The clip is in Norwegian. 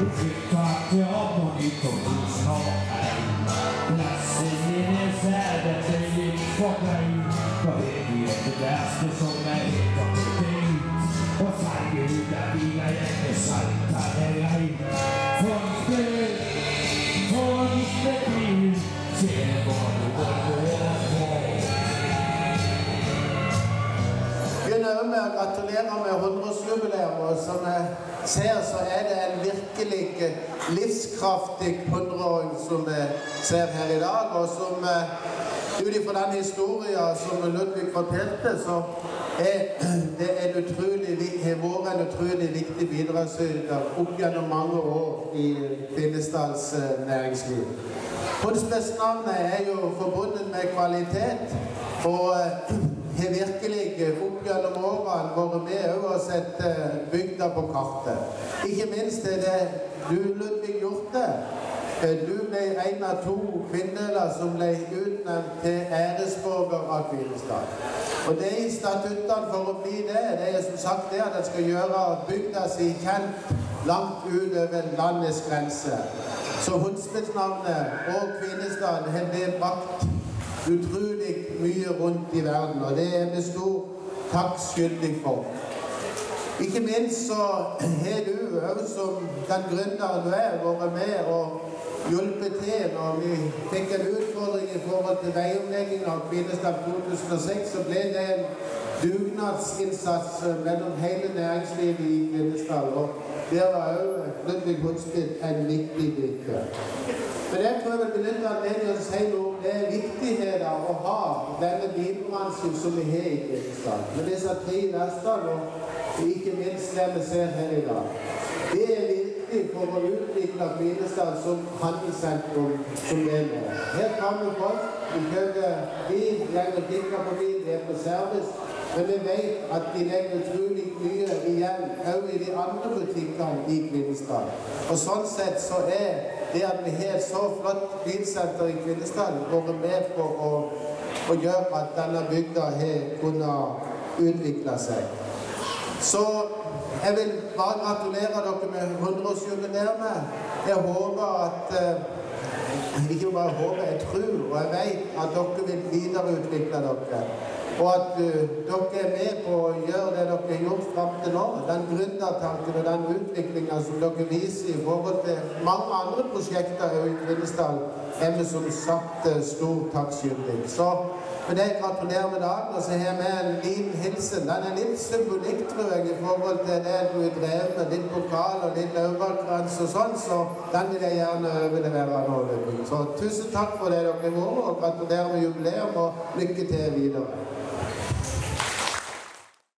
Till money comes home. Blasting in his head and saying for me. But if you have the best, it's all made of the things. Och säger ut att dina hjärnor saltar dig. Från spel, se vad du går på. Begynner med å gratulere med 100-årsjubileum, og som jeg ser så det en virkelig livskraftig 100-åring som vi ser her i dag, og som utifra den historien som Ludvig fortalte, så det har vært en utrolig viktig bidragsyter opp gjennom mange år i Kvinesdals næringsliv. Hundsbestnavnet jo forbundet med kvalitet, og har virkelig opp gjennom årene vært med og sett bygda på kartet. Ikke minst det du, Ludvig, gjort det. Du ble en av 2 kvinner som ble utnevnt til æresborger av Kvinesdal. Og det i statuttene for å bli det som sagt det at den skal gjøre bygda si kjent langt utover landets grense. Så hundsbestnavnet og Kvinesdal har blitt brakt utrolig mye rundt i verden, og det vi stor takk skyldig for. Ikke minst så har du også som den gründeren du vært med og hjulpet til når vi fikk en utfordring i forhold til veiomleggingen av Kvinesdal 2006, så ble det en dugnadsinnsats mellom hele næringslivet i Kvinesdal, og der var også Ludvig Hundsbit en viktig brikke. Men jeg tror jeg vil benytte anledningen å si noe om det viktigheten å ha denne bilbransjen som vi har i Kvinesdal. Med disse 3 lastene, og ikke minst det vi ser her i dag. Det viktig for å utvikle Kvinesdal som handelssentrum som det er. Her kommer folk, vi kjører bil, legger tikker på bil, det på service. Men vi vet at de legger utrolig mye igjen, også i de andre butikkene i Kvinesdal. Og sånn sett så det at vi har et så flott bilsenter i Kvinesdal vært med på å gjøre at denne bygda har kunnet utvikle seg. Så jeg vil bare gratulere dere med 100-årsjubileet. Jeg håper at, ikke bare håper, jeg tror og jeg vet at dere vil videreutvikle dere. Og at dere med på å gjøre det dere har gjort frem til nå, den gründertanken og den utviklingen som dere viser i forhold til mange andre prosjekter i Kvinesdal, vi som sagt stor takk skyldig. Så med det gratulerer med dagen, og så har vi en liten hilsen. Den litt symbolikk, tror jeg, i forhold til det du har drevet med, litt pokal og litt laurbærkrans og sånn, så den vil jeg gjerne overlevere nå. Så tusen takk for det dere har vært, og gratulerer med jubileum, og lykke til videre.